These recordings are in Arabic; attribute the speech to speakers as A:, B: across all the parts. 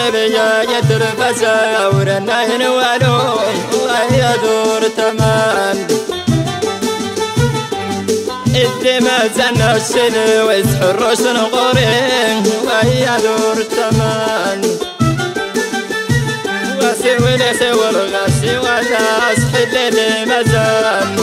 A: بيا يترفسا ورنا ينوالو ويا دور تمان الدماء زنا السن ويسحر رسن غورين ويا دور تمان وسوي لسوي الغسي وناس حلل مزان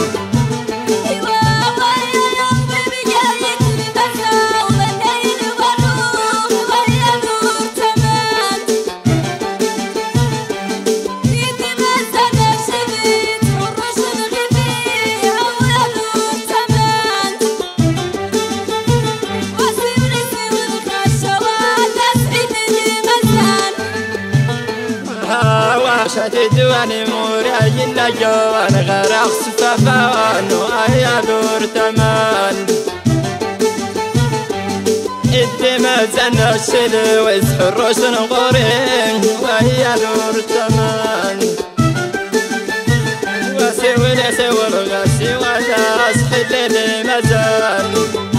A: شتدواني موراي النجوان غرق سفافان ويا دور تمان الدماء زنا السن ويسحر رسن غورين ويا دور تمان وسوي لسوي الغسي وناس حلل مزان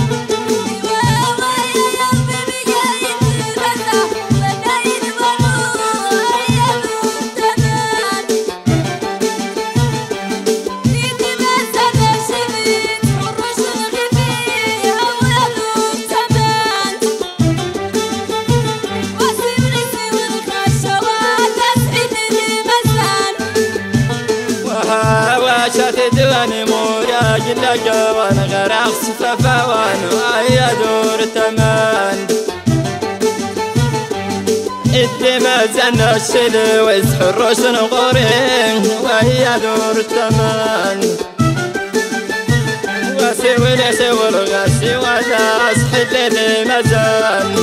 A: شتدواني موراي النجوان غرق سفافان ويا دور تمان الدماء زنا السن ويسحر رسن غورين ويا دور تمان وسوي لسوي الغسي وناس حلل مزان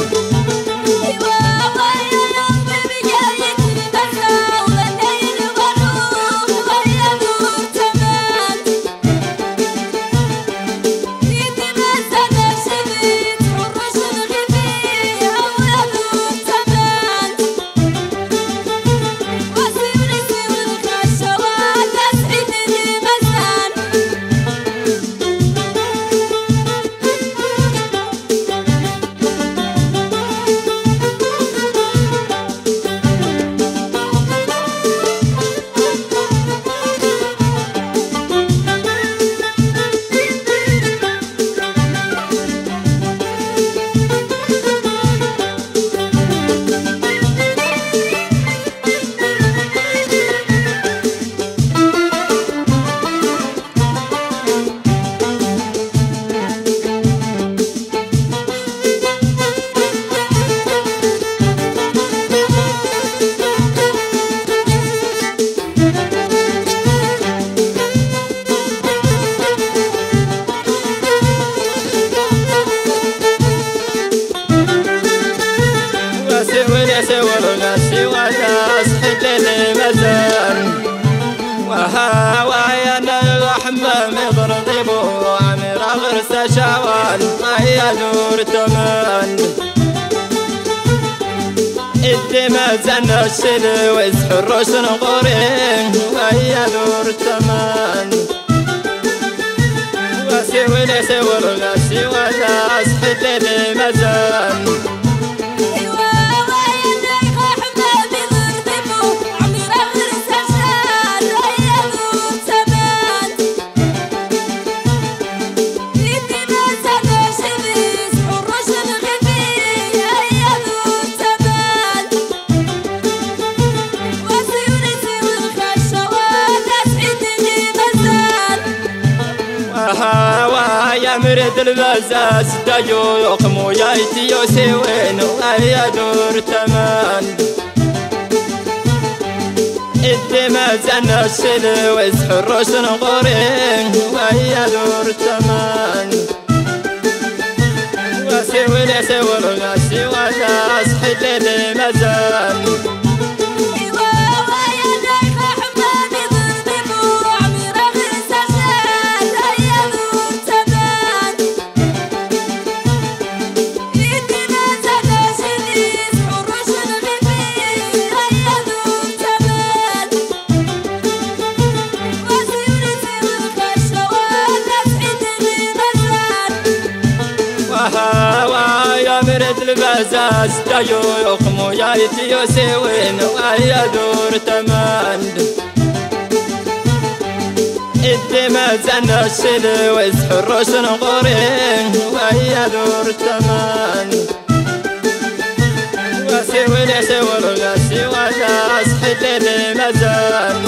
A: سوي الغسي وناس حلل مزان وهاوايا الحمام يضربوا عمر غرس شوال ويا دور تمان الدماء زنا السن ويسحر رسن غورين ويا دور تمان وسوي لسوي الغسي وناس حلل مزان يا مرد البزاز دايو يقمو يايتي يوسوين ويا دور تمان الدماء زنا السن ويسحر رسن غورين ويا دور تمان وسوي لسوي الغسي وناس حلل مزان يا مرد بزاز دايو يقمو يايتي يسوين ويا دور تماند الدماء زنا الشل ويسحر شنقورين ويا دور تماند وسوي لي سوي الغسي ولا صحيت لي مزان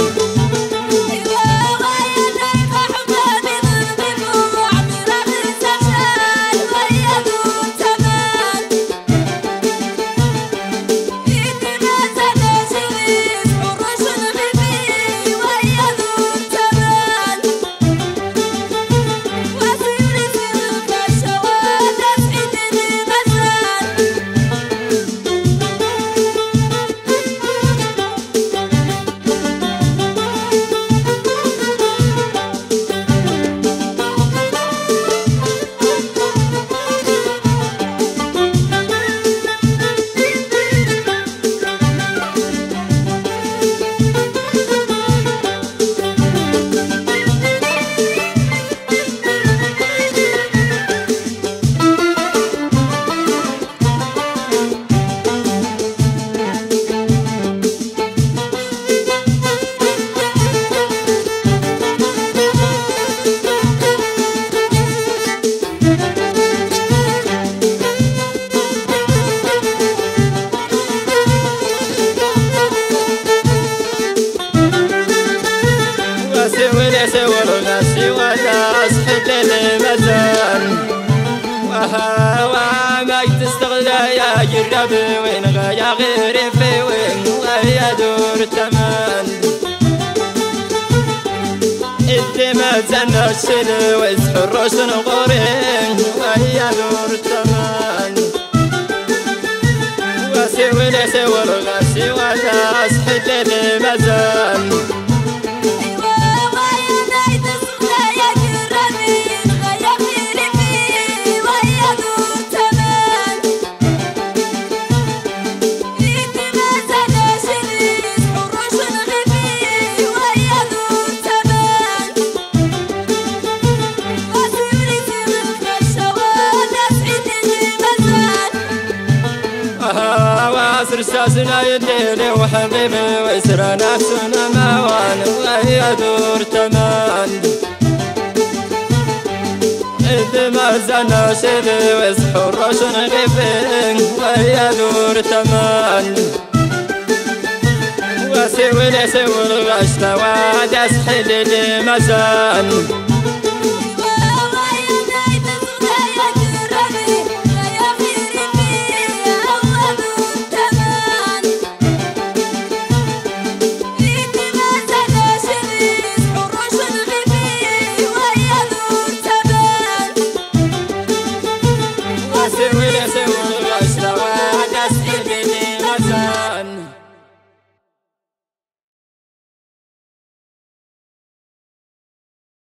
A: سوي الغسي ولا صحيت لي مزان وهوا ما تستغلى يا جرب وين غايا غيري في وين ويا دور تمان الدماء زنا الشل ويسحر شنقورين ويا دور تمان وسوي لي سوي الغسي ولا صحيت لي مزان رساسنا يديني وحبيبي ويسرى نفسنا موان وهي دور تمان إذ ما زنا شذي ويسحر شنغيبين وهي دور تمان وسوي لي سوي الغش واد أسحل لي مزان سوي